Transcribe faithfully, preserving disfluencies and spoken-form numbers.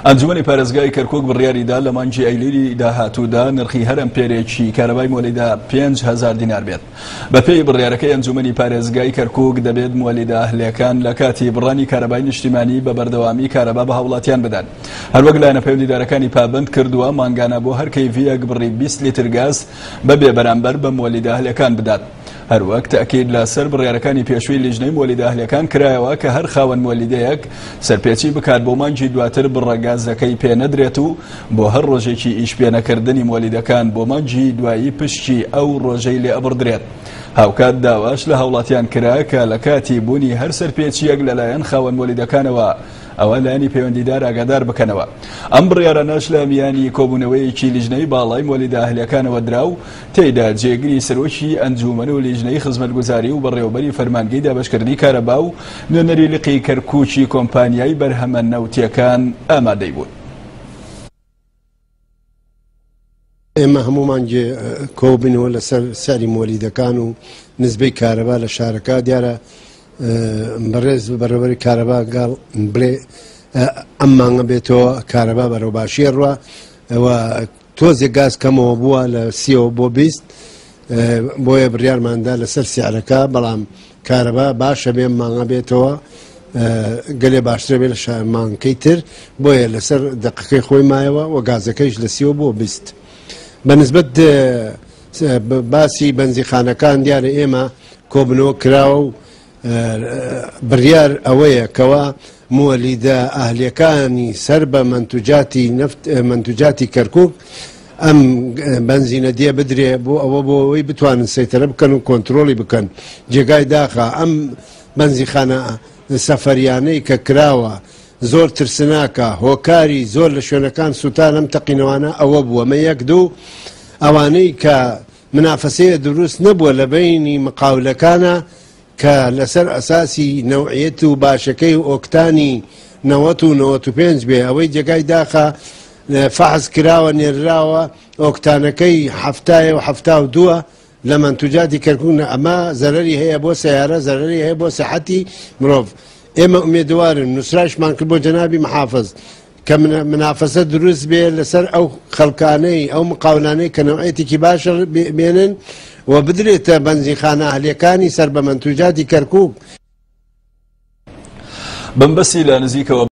ئەنجومەنی پارێزگای کەرکووک بڕیاریدا لە مانگی ئەیلولی داهاتوودا نرخی هەر ئەمپێرێکی کارەبای مۆلیدا پێنج هەزار دینار بێت. بەپێی بڕیارەکەی ئەنجومەنی پارێزگای کەرکووک دەبێت مۆلیدا ئەهلەکان لە کاتی بڕانی کارەبای نیشتیمانی بە بەردەوامی کارەبا بە هاوڵاتیان بدەن. هەروەک لایەنە پەیوەندیدارەکانی پابند کردووە مانگانە بۆ هەر کەیڤیەک بڕی بیست لیتر گاز بەبێ بەرامبەر بە مۆلیدا ئەهلەکان بدات. هەروەک تاکید لەسەر بڕیارەکانی پێشووی لیژنەی مۆلیدا ئەهلەکان کرایەوە کە هەر خاوەن مۆلیدەیەک سەرپێچی بکات بۆ مانگی دواتر بڕەگازەکەی پێ نەدرێت و بۆ هەر ڕۆژێکی ئیش پێنەکردنی مۆلیدەکان بۆ مانگی دوایی پشتی ئەو ڕۆژەی لێ ئەبڕدرێت. هاوکات داواش لە هاوڵاتیان کرا کە لە کاتی بوونی هەر سەرپێچیەک لەلایەن خاوەن مۆلیدەکانەوە ئەوە لایەنی پەیوەندیدار ئاگادار بکەنەوە. ئەم بڕیارانەش لە میانی کۆبوونەوەیەکی لیژنەی باڵای مۆلیدا ئەهلەکانەوە دراو تێیدا جێگری سەرۆکی ئەنجومەن و لیژنەی خزمەتگوزاری و بەڕێوەبەری فەرمانگەی دابەشکردنی کارەبا و نوێنەری لقی کەرکووکی کۆمپانیای بەرهەمە نەوتیەکان ئامادەی بوون. ئێمە هەمومان کۆبوونەوە لەسەر سەری مۆلیدەکان و نزبەی کارەبا لە شارەکە دیارە بەڕێز بەڕێوەبەری کارەبا گاڵ بڵێ ئەم مانگە بێتەوە کارەبا بەرەو باشیە ڕوە ئەوە تۆزێک گاز کەمەوە بووە لە سیەوە بۆ بیست بۆیە بڕیارماندا لەسەر سیارەکە بەڵام کارەبا باشە بێ مانگە بێتەوە گەلێ باشترە بێ لە مانگەکەی تر بۆیە لەسەر دەقەکەی خۆی مایەوە و گازەکەیش لە سیەوە بۆ بیست. بەنسبەت باسی بەنزیخانەکان دیارە ئێمە کۆبنەوە کراوە و بڕیار ئەوەیە کەوا مۆلیدا ئەهلەکانی سەر بە منتوجاتی نفت منتوجاتی کەرکووک ئەم بنزینە دیە بدرێ بۆ ئەوە بۆ ئەوەی بتوانن سەیتەرە بکەن و کۆنتترۆلی بکەن جێگای داخە ئەم بنزیخانە سەفەریانەی کە کراوە زۆر ترسناکە هۆکاری زۆر لە شوێنەکان سوتان ئەم تەقینەوانە ئەوە بووە مە یەک دوو ئەوانەی کە منافەسەیە دروست نەبووە لە بینی مقاولەکانە کە لەسەر ئەساسی نەوعیەت و باشەکەی و ئۆکتانی نەوەت و نەوەت و پێنج بێ ئەوەی جێگای داخە فەحز کراوە نێراوە ئۆکتانەکەی هەفتایە و هەفتا و دووە لە منتوجاتی کەرکووک ئەمە زەرەری هەیە بۆ سەیارە زەرەری هەیە بۆ سەحەتی مرۆڤ. ئێمە ئومێدوارن نووسراشمان کرد بۆ جەنابی محافظ کە منافەسە دروست بێ لەسەر ئەو خەڵکانەی ئەو مقاولانەی کە نەوعیەتێکی باشە بێنن و بدرێتە بەنزیخانە ئەهلەکانی سەر بە منتوجاتی کەرکووک. بەمبەستی لە نزیکەوە